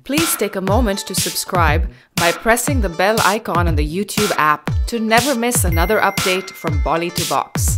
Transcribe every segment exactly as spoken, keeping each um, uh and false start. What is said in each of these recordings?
Please take a moment to subscribe by pressing the bell icon on the YouTube app to never miss another update from Bolly to Box.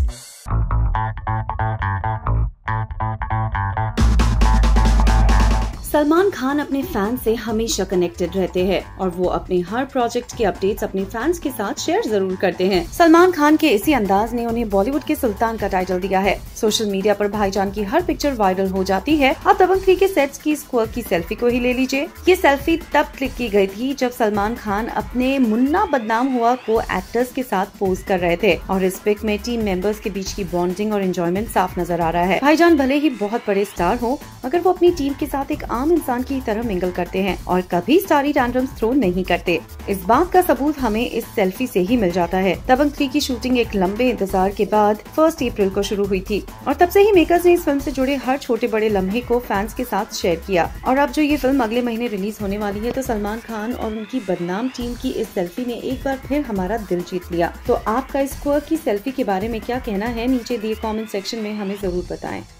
Salman Khan अपने fans से हमेशा connected रहते हैं और वो अपने हर प्रोजेक्ट के अपडेट्स अपने फैंस के साथ शेयर जरूर करते हैं। सलमान खान के इसी अंदाज ने उन्हें बॉलीवुड के सुल्तान का टाइटल दिया है। सोशल मीडिया पर भाईजान की हर पिक्चर वायरल हो जाती है। अब दबंग थ्री के सेट्स की स्क्वाड की सेल्फी को ही ले लीजिए। ये सेल्फी तब क्लिक की गई थी जब सलमान खान अपने मुन्ना बदनाम हुआ को एक्टर्स के साथ पोज कर रहे थे और इस पिक में टीम मेंबर्स के बीच की बॉन्डिंग और एंजॉयमेंट साफ नजर आ रहा है। भाईजान भले ही बहुत बड़े स्टार हो मगर वो अपनी टीम के साथ एक आम इंसान की तरह मिंगल करते हैं और कभी स्टारी टैंट्रम्स थ्रो नहीं करते। इस बात का सबूत हमें इस सेल्फी से ही मिल जाता है। दबंग थ्री की शूटिंग एक लंबे इंतजार के बाद फर्स्ट अप्रैल को शुरू हुई थी और तब से ही मेकर्स ने इस फिल्म से जुड़े हर छोटे बड़े लम्हे को फैंस के साथ शेयर किया। और अब जो ये फिल्म अगले महीने रिलीज होने वाली है तो सलमान खान और उनकी बदनाम टीम की इस सेल्फी ने एक बार फिर हमारा दिल जीत लिया। तो आपका इस क्वर्क की सेल्फी के बारे में क्या कहना है, नीचे दिए कमेंट सेक्शन में हमें जरूर बताएं।